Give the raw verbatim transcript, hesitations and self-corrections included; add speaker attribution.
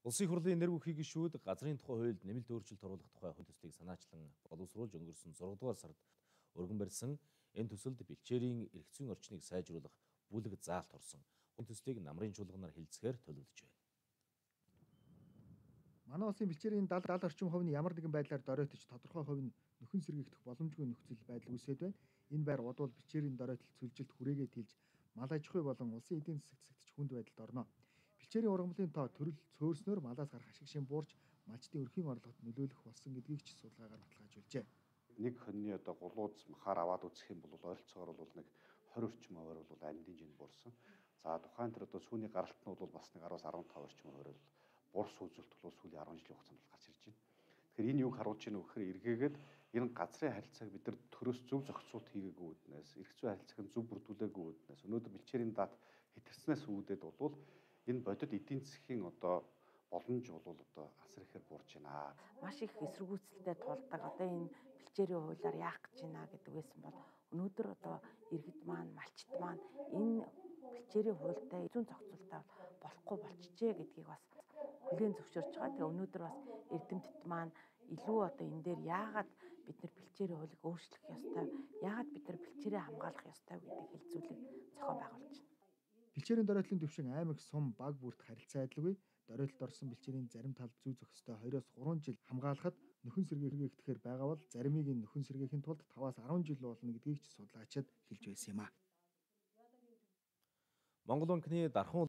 Speaker 1: Улсын их хурлын нэр бүхий гишүүд газрын тухай хуульд нэмэлт өөрчлөлт оруулах тухай хууль төслийг санаачлан боловсруулж өнгөрсөн зургаадугаар сард өргөн барьсан энэ төсөлд бэлчээрийн эрх зүйн орчныг сайжруулах бүлэг заалт орсон. Хууль төслийг намрын чуулганаар хэлцгээр төлөвлөж байна.
Speaker 2: Манай улсын бэлчээрийн даал орчим хувь нь ямар нэгэн байдлаар доройтож тодорхой хувь нь нөхөн сэргийгдэх боломжгүй нөхцөл байдал үүсээд байна. Энэ байр удвал бэлчээрийн доройтол цөлжилт хүрээгээ тэлж мал аж ахуй болон улсын эдийн засаг засагт хүнд байдалд орно. Бэлчээрийн ургамлын тоо төрөл цөөрснөөр малаас гарах ашиг шин буурч малчдын өрхийн орлогод нөлөөлөх болсон гэдгийг ч судалгаагаар баталгаажуулжээ.
Speaker 3: Нэг хоньны одоо гулууз махаар аваад үзэх юм бол ойролцоогоор бол нэг хорь орчим хувиар бол амьдын жинд буурсан. За тухайн тэр одоо сүүний гаралт нь бол бас нэг араас арван тав орчим хувиар бол бурс үзүүлэлт бол сүүлийн арван жилийн хугацаанд бол гарч ирж байна. Тэгэхээр энэ юуг харуулж байна вэ гэхээр эргээгээд энэ газрын харилцааг бид нар төрөөс зөв зохицуулт хийгээгүй үднээс, эрх зүйн харилцааг нь зөв бүрдүүлээгүй үднээс, өнөөдөр бэлчээрийн даат хэтэрснээс үүдээд бол энэ бодит эдийн засгийн одоо боломж бол одоо асар ихээр буурж байна.
Speaker 4: Маш их эсэргүүцэлтэй тулдаг одоо энэ бэлчээрийн хуулиар яах гэж байна гэдэг байсан бол өнөөдөр одоо иргэд маань, малчд маань энэ бэлчээрийн хуультай зүүн зохицуултаа болохгүй болчихжээ гэдгийг бас хүлээн зөвшөөрч байгаа. Тэгээ өнөөдөр бас эрдэмтэд маань илүү одоо энэ дээр яагаад бид нар бэлчээрийн хуулийг өөрчлөх ёстой, яагаад бид нар бэлчээрээ хамгаалах ёстой гэдгийг хэлцүүлэг зохион байгуулж байна.
Speaker 2: Бэлчээрийн доройтлын төвшин аймаг сум баг бүрт харилцаа адилгүй. Доройтолд орсон бэлчээрийн зарим талд зүй зохистой хоёроос гурван жил хамгаалахад нөхөн сэргийгдэхээр байгаа бол заримыг нь нөхөн сэргээхийн тулд таваас арван жил болно гэдгийг ч судлаачид хэлж байсан юм а.
Speaker 1: Монгол банкны дархан